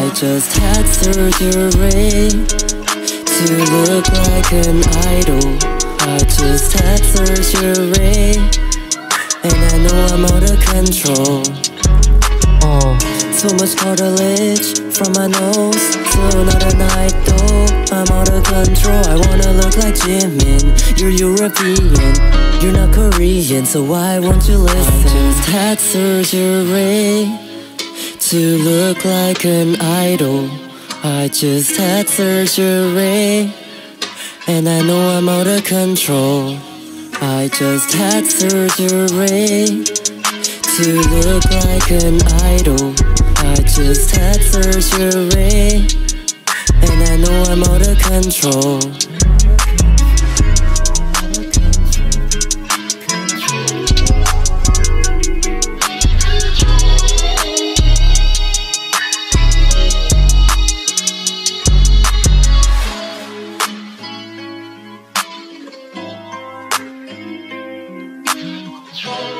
just had surgery to look like an idol. I just had surgery, and I know I'm out of control. So much cartilage from my nose, still not an idol. I'm out of control. I wanna look like Jimin. You're European, you're not Korean, so why won't you listen? I just had surgery to look like an idol. I just had surgery, and I know I'm out of control. I just had surgery to look like an idol. I just had surgery, and I know I'm out of control. Control.